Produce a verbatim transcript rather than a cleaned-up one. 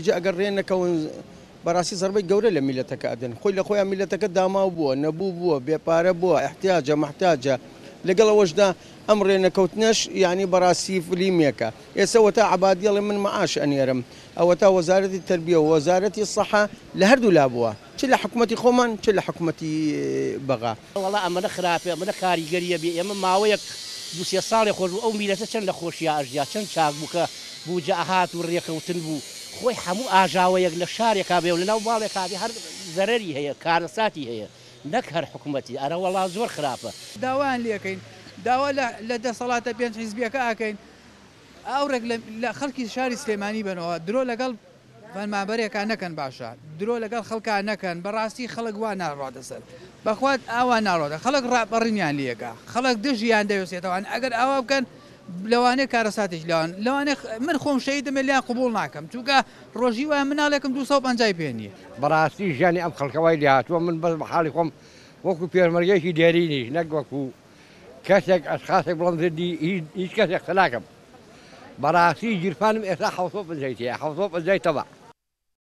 ئەگەڕێنەکەون بەڕاستی زەربەی گەورە لە میلەتەکە ئەدەن خۆی لە خۆیان میلەتەکە داماو بووە نەبوو بووە بێپارە بووە احتیاجە محتاجە لەگەڵەوەشدا ئەم ڕێنەکەوتنەش یعنی بەڕاستی فلیمێکە ئێستا وەتا عەبادیەڵێ من مەعاش ئەنێرم ئەوە تا وەزارەتی تەربیە و وەزارەتی سەحا لە هەردوو لا بووە چ لە حکوومەتی خۆمان چ لە حکوومەتی بەغا وەڵا ئەمەنە خراپێ ئەمەنە کاریگەریە بێ ئێمە ماوەیەک دو سێ ساڵی خۆش بوو ئەو میلەتە چەند لە خۆشیە ئەژیا چەند چاک بوو کە بووجە ئەهات و ڕێکەوتن بوو خۆی هەموو ئاژاوەیەک لە شارێکا بێ و لەناو باڵێکا بێ هەر زەرەری هەیە کارەساتی هەیە نەک هەر حکوومەتی ئەرە وەڵا زۆر خراپە داوایان لێکەین داوا لە دەسەڵاتە پێنج حیزبیەکە ئاکەین ئەوڕێک لە خەڵکی شاری سلێمانی بنەوە درۆ لەگەڵ فەرمانبەرێکان نەکەن باشە درۆ لەگەڵ خەڵکان نەکەن بەڕاستی خەڵک وا ناڕاتە سەر بەخوات ئاوا ناڕاتە خەڵک ڕاپەڕینیان لێکە خەڵک دژیان دەوێسێتەوەن ئەگەر ئاوا بکەن لەوانەیە کارەساتێک لەوان لەوانێ من خۆم شەیدمە لیان قبول ناکەم چونکە ڕۆژی وایە مناڵێکم دوو سەد و پەنجای پێ نییە بەڕاستی ژیانی ئەم خەڵکەوای لێهاتووە من بەس بە حاڵی خۆم وەکو پێشمەرگەیەکی دێرینیش نەک وەکو کەسێک ئەشخاصێک بڵم زردی هیچ کەسێک قسە ناکەم بەڕاستی گیرفانم ئێستا حەوت و پەنجای تێیە حەوت و پەنجای تەبع